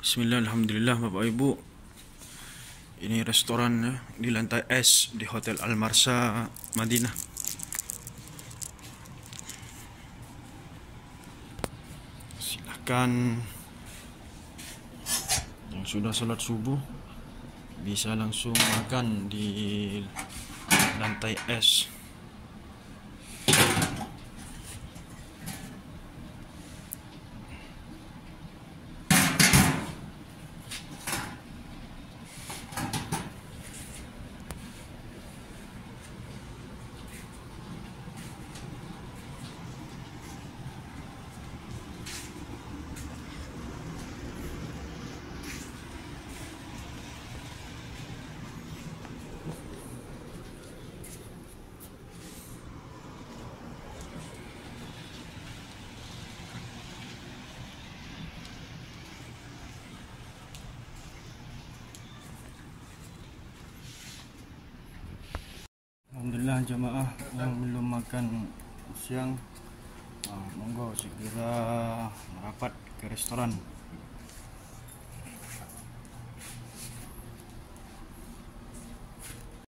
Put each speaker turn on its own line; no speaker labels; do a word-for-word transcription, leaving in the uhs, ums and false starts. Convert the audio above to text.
Bismillah, Alhamdulillah Bapak Ibu. Ini restoran ya, di lantai S di Hotel Al Marsa Madinah. Silahkan yang sudah sholat subuh bisa langsung makan di lantai S. Alhamdulillah jamaah yang belum makan siang, ah, monggo segera merapat ke restoran.